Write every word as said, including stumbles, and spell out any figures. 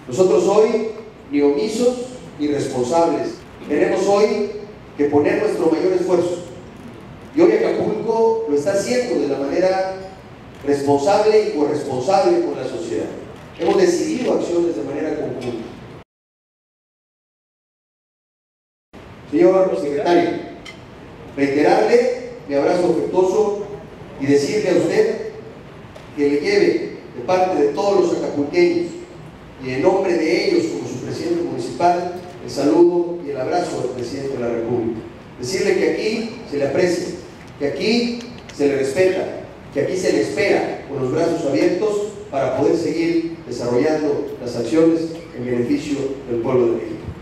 Nosotros hoy, ni omisos ni responsables, tenemos hoy que poner nuestro mayor esfuerzo. Y hoy Acapulco lo está haciendo de la manera responsable y corresponsable con la sociedad. Hemos decidido acciones de manera conjunta. Señor secretario, reiterarle mi abrazo afectuoso y decirle a usted que le lleve de parte de todos los acapulqueños y en nombre de ellos como su presidente municipal el saludo y el abrazo del presidente de la República. Decirle que aquí se le aprecia, que aquí se le respeta, que aquí se le espera con los brazos abiertos para poder seguir desarrollando las acciones en beneficio del pueblo de México.